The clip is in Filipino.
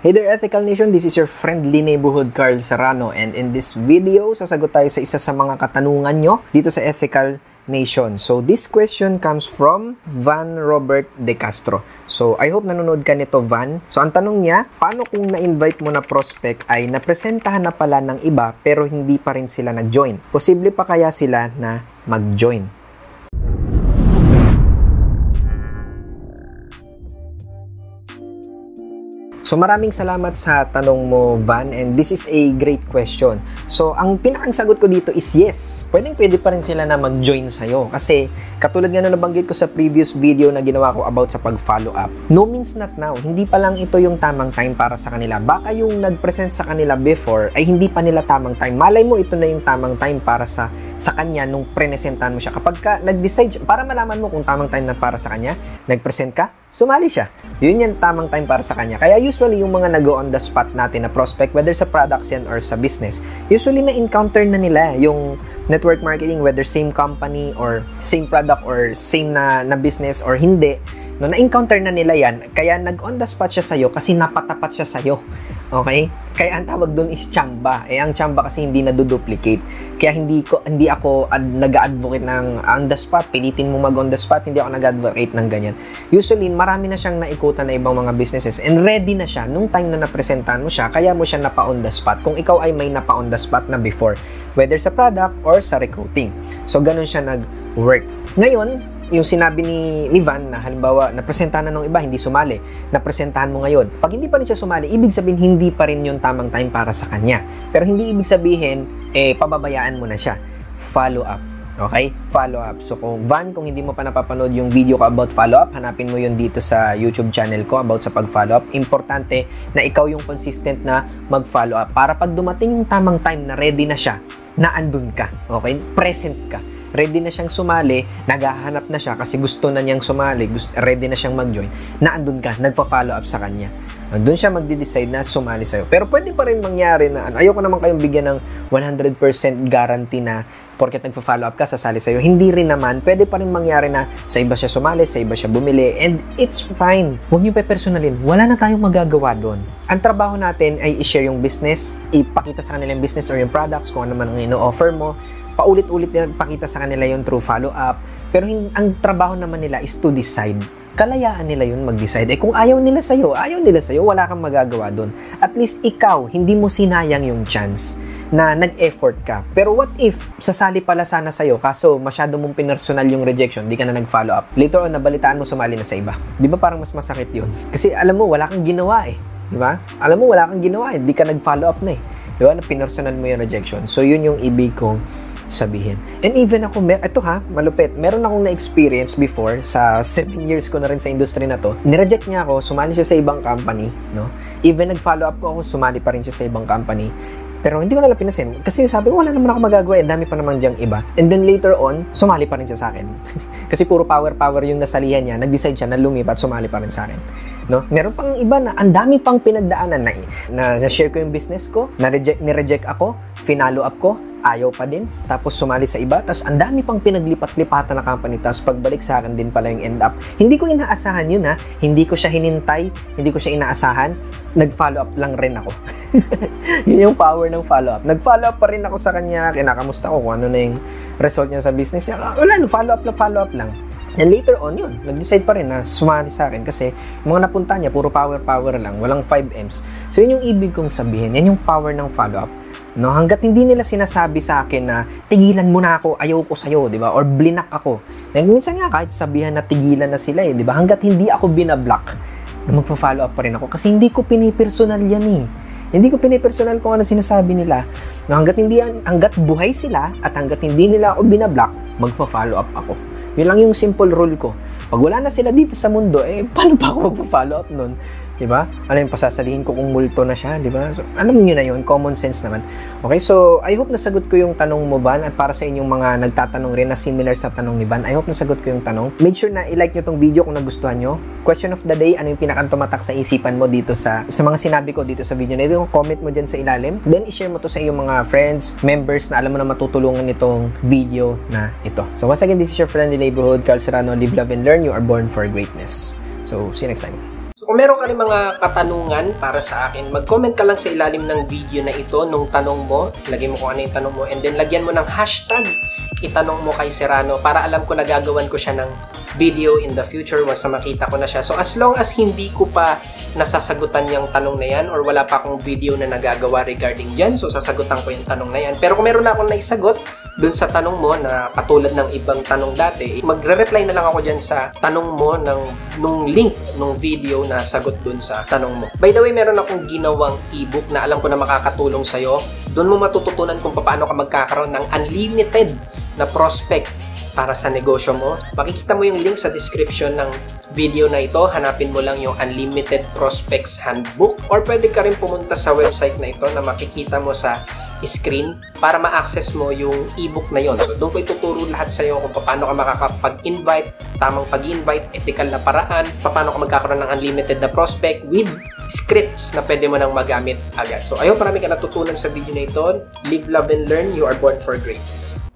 Hey there Ethical Nation, this is your friendly neighborhood Carl Serrano, and in this video, sasagot tayo sa isa sa mga katanungan nyo dito sa Ethical Nation. So this question comes from Van Robert De Castro. So I hope nanonood ka nito, Van. So ang tanong niya, paano kung na-invite mo na prospect ay napresentahan na pala ng iba pero hindi pa rin sila nag-join? Posible pa kaya sila na mag-join? So maraming salamat sa tanong mo, Van, and this is a great question. So ang pinakang sagot ko dito is yes. Pwede pa rin sila na mag-join sa'yo. Kasi katulad nga na nabanggit ko sa previous video na ginawa ko about sa pag-follow up, no means not now. Hindi pa lang ito yung tamang time para sa kanila. Baka yung nag-present sa kanila before ay hindi pa nila tamang time. Malay mo ito na yung tamang time para sa kanya nung presentan mo siya. Kapag ka nag-decide, para malaman mo kung tamang time na para sa kanya, nag-present ka, sumali siya. Yun yung tamang time para sa kanya. Kaya usually yung mga nag-on the spot natin na prospect, whether sa products yan or sa business, usually na-encounter na nila yung network marketing, whether same company or same product or same na business or hindi. No, na-encounter na nila yan. Kaya nag-on the spot siya sa'yo kasi napatapat siya sa'yo. Okay? Kaya ang tawag doon is chamba. Ang chamba kasi hindi naduduplicate. Kaya hindi ako nag-advocate ng on the spot. Pilitin mo mag on the spot. Hindi ako nag-advocate ng ganyan. Usually, marami na siyang naikutan na ibang mga businesses and ready na siya nung time na napresentahan mo siya. Kaya mo siya napa-on the spot. Kung ikaw ay may napa-on the spot na before. Whether sa product or sa recruiting. So, ganun siya nag-work. Ngayon, yung sinabi ni Van na halimbawa, napresentahan na ng iba, hindi sumali. Napresentahan mo ngayon. Pag hindi pa rin siya sumali, ibig sabihin hindi pa rin yung tamang time para sa kanya. Pero hindi ibig sabihin, pababayaan mo na siya. Follow up. Okay? Follow up. So kung Van, kung hindi mo pa napapanood yung video ko about follow up, hanapin mo yun dito sa YouTube channel ko about sa pag-follow up. Importante na ikaw yung consistent na mag-follow up. Para pag dumating yung tamang time na ready na siya, na andun ka. Okay? Present ka. Ready na siyang sumali, naghahanap na siya kasi gusto na niyang sumali, ready na siyang mag-join, naandun ka, nagpa-follow up sa kanya. Doon siya magde-decide na sumali sa'yo. Pero pwede pa rin mangyari na, ayoko naman kayong bigyan ng 100% guarantee na porket nagpa-follow up ka, sasali sa'yo. Hindi rin naman, pwede pa rin mangyari na sa iba siya sumali, sa iba siya bumili, and it's fine. Huwag niyo pe-personalin, wala na tayong magagawa doon. Ang trabaho natin ay i-share yung business, ipakita sa kanila yung business or yung products, kung ano man ang ino-offer mo, paulit-ulit na pakita sa kanila yung true follow-up. Pero ang trabaho naman nila is to decide. Kalayaan nila yun mag-decide. Kung ayaw nila sa'yo, wala kang magagawa doon. At least ikaw, hindi mo sinayang yung chance na nag-effort ka. Pero what if, sasali pala sana sa'yo, kaso masyado mong pinersonal yung rejection, di ka na nag-follow up. Later on, nabalitaan mo sumali na sa iba. Di ba parang mas masakit yun? Kasi alam mo, wala kang ginawa Di ba? Alam mo, wala kang ginawa di ka nag-follow up na Di ba? Pinersonal mo yung rejection. So, yun yung ibig kong sabihin. And even ako, ito malupit. Meron akong na-experience before, sa 7 years ko na rin sa industry na to. Nireject niya ako, sumali siya sa ibang company, no? Even nag-follow up ko ako, sumali pa rin siya sa ibang company. Pero hindi ko nalang pinasin. Kasi sabi ko, wala naman ako magagawa. Dami pa naman diyang iba. And then later on, sumali pa rin siya sa akin. Kasi puro power yung nasalihan niya. Nag-decide siya na lumipat, sumali pa rin sa akin. No? Meron pang iba na, ang dami pang pinagdaanan na share ko yung business ko, nireject ako, finalo up ko, ayaw pa din, tapos sumali sa iba, tapos ang dami pang pinaglipat-lipatan na company, tapos pagbalik sa akin din pala yung end up. Hindi ko inaasahan yun hindi ko siya hinintay, hindi ko siya inaasahan, nag-follow up lang rin ako. Yun yung power ng follow up. Nag-follow up pa rin ako sa kanya, kinakamusta ko kung ano na yung result niya sa business niya. Wala, follow up lang. And later on yun, nag-decide pa rin na sumali sa akin kasi mga napunta niya, puro power lang, walang 5Ms. So yun yung ibig kong sabihin, yan yung power ng follow up. No, hangga't hindi nila sinasabi sa akin na tigilan mo na ako, ayaw ko sa'yo, di ba? Or blinak ako. And minsan nga kahit sabihan na tigilan na sila di ba? Hangga't hindi ako binablock, na magpa-follow up pa rin ako kasi hindi ko pinipersonal yan Hindi ko pinipersonal kung ano sinasabi nila. No, hangga't buhay sila at hangga't hindi nila ako binablock, magpa-follow up ako. Yun lang yung simple rule ko. Pag wala na sila dito sa mundo, paano pa ako magpa-follow up nun? Diba? Ano yung pasasalihin ko kung multo na siya, diba? So, alam niyo na yun, common sense naman. Okay, so I hope nasagot ko yung tanong mo, Van, at para sa inyong mga nagtatanong rin na similar sa tanong ni Van, I hope nasagot ko yung tanong. Make sure na i-like nyo tong video kung nagustuhan nyo. Question of the day, ano yung pinakatumatak sa isipan mo dito sa mga sinabi ko dito sa video na ito? Comment mo dyan sa ilalim. Then, i-share mo to sa iyong mga friends, members na alam mo na matutulungan itong video na ito. So once again, this is your friendly neighborhood, Carl Serrano. Live, love, and learn. You are born for greatness. So, see you next time. Kung meron ka rin mga katanungan para sa akin, mag-comment ka lang sa ilalim ng video na ito nung tanong mo. Lagay mo kung ano yung tanong mo and then lagyan mo ng hashtag itanong mo kay Serrano para alam ko na gagawan ko siya ng video in the future once na makita ko na siya. So as long as hindi ko pa nasasagutan yung tanong na yan or wala pa akong video na nagagawa regarding dyan, so sasagutan ko yung tanong na yan. Pero kung meron na akong naisagot dun sa tanong mo na katulad ng ibang tanong dati, magre-reply na lang ako dyan sa tanong mo nung link nung video na sagot dun sa tanong mo. By the way, meron akong ginawang ebook na alam ko na makakatulong sa'yo. Doon mo matututunan kung paano ka magkakaroon ng unlimited na prospect para sa negosyo mo. Makikita mo yung link sa description ng video na ito. Hanapin mo lang yung Unlimited Prospects Handbook or pwede ka rin pumunta sa website na ito na makikita mo sa screen para ma-access mo yung ebook na yon. So doon ko ituturo lahat sa iyo kung paano ka makakapag-invite, tamang pag-invite, ethical na paraan, paano ka magkakaroon ng unlimited na prospect with scripts na pwede mo nang magamit agad. So ayun, marami ka natutunan sa video na ito. Live, love, and learn. You are born for greatness.